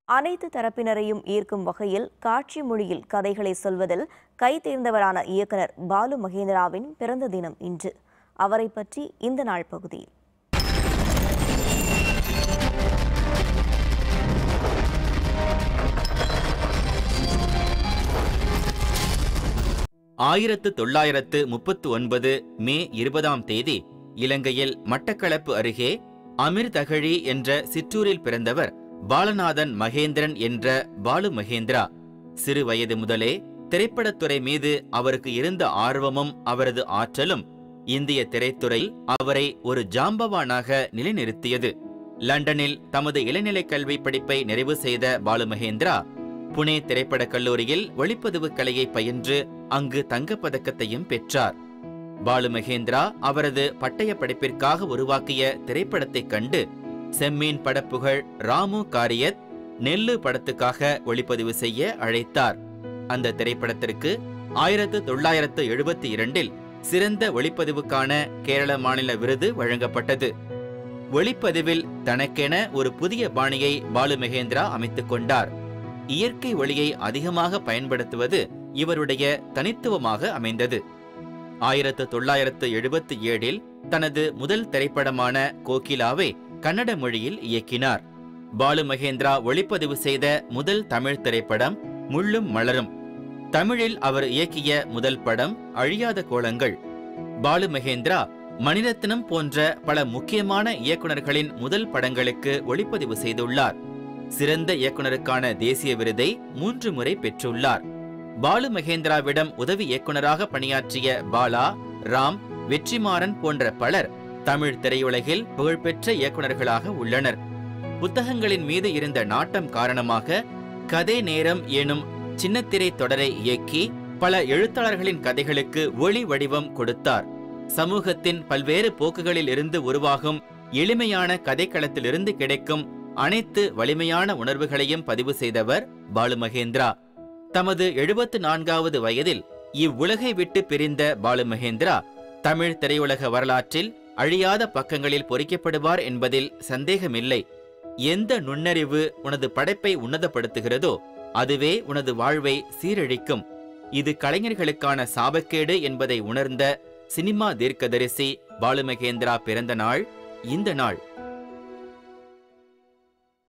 அனைத்து தரப்பினரையும் ஈர்க்கும் வகையில் காட்சி மொழியில் கதைகளை சொல்வதில் கைதேர்ந்தவரான இயக்குனர் பாலு மகேந்திராவின் பிறந்த தினம் இன்று. அவரை பற்றி இந்த நாள் பகுதியில். ஆயிரத்து 1939 மே 20ஆம் தேதி இலங்கையில் மட்டக்களப்பு அருகே அமிர்தகழி என்ற சிற்றூரில் பிறந்தவர் பாலநாதன் மகேந்திரன் என்ற பாலு மகேந்திரா. சிறு வயது முதலே திரைப்படத்துறை மீது அவருக்கு இருந்த ஆர்வமும் அவரது ஆற்றலும் இந்திய திரைத்துறையில் அவரை ஒரு ஜாம்பவானாக நிலைநிறுத்தியது. லண்டனில் தமது இளநிலை கல்வி படிப்பை நிறைவு செய்த பாலு மகேந்திரா புனே திரைப்படக் கல்லூரியில் ஒளிப்பதிவு கலையை பயின்று அங்கு தங்கப்பதக்கத்தையும் பெற்றார். பாலு மகேந்திரா அவரது பட்டய படிப்பிற்காக உருவாக்கிய திரைப்படத்தைக் கண்டு செம்மீன் படப்புகழ் ராமு காரியத் நெல்லு படத்துக்காக ஒளிப்பதிவு செய்ய அழைத்தார். அந்த திரைப்படத்திற்கு 1972 சிறந்த ஒளிப்பதிவுக்கான கேரள மாநில விருது வழங்கப்பட்டது. ஒளிப்பதிவில் தனக்கென ஒரு புதிய பாணியை பாலு மகேந்திரா அமைத்துக் கொண்டார். இயற்கை ஒளியை அதிகமாக பயன்படுத்துவது இவருடைய தனித்துவமாக அமைந்தது. 1977 தனது முதல் திரைப்படமான கோகிலாவை கன்னட மொழியில் இயக்கினார். பாலு மகேந்திரா ஒளிப்பதிவு செய்த முதல் தமிழ் திரைப்படம் முள்ளும் மலரும். தமிழில் அவர் இயக்கிய முதல் படம் அழியாத கோலங்கள். பாலு மகேந்திரா மணிரத்னம் போன்ற பல முக்கியமான இயக்குநர்களின் முதல் படங்களுக்கு ஒளிப்பதிவு செய்துள்ளார். சிறந்த இயக்குனருக்கான தேசிய விருதை 3 முறை பெற்றுள்ளார். பாலு மகேந்திராவிடம் உதவி இயக்குனராக பணியாற்றிய பாலா, ராம், வெற்றிமாறன் போன்ற பலர் தமிழ் திரையுலகில் புகழ்பெற்ற இயக்குனர்களாக உள்ளனர். புத்தகங்களின் மீது இருந்த நாட்டம் காரணமாக கதை நேரம் எனும் சின்னத்திரை தொடரை இயக்கி பல எழுத்தாளர்களின் கதைகளுக்கு ஒளி வடிவம் கொடுத்தார். சமூகத்தின் பல்வேறு போக்குகளில் இருந்து உருவாகும் எளிமையான கதைக்களத்திலிருந்து கிடைக்கும் அனைத்து வலிமையான உணர்வுகளையும் பதிவு செய்தவர் பாலு மகேந்திரா. தமது 74வது வயதில் இவ்வுலகை விட்டு பிரிந்த பாலு மகேந்திரா தமிழ் திரையுலக வரலாற்றில் அழியாத பக்கங்களில் பொறிக்கப்படுவார் என்பதில் சந்தேகமில்லை. எந்த நுண்ணறிவு உனது படைப்பை உன்னதப்படுத்துகிறதோ அதுவே உனது வாழ்வை சீரழிக்கும். இது கலைஞர்களுக்கான சாபக்கேடு என்பதை உணர்ந்த சினிமா தீர்க்கதரிசி பாலு மகேந்திரா பிறந்த நாள் இந்த நாள்.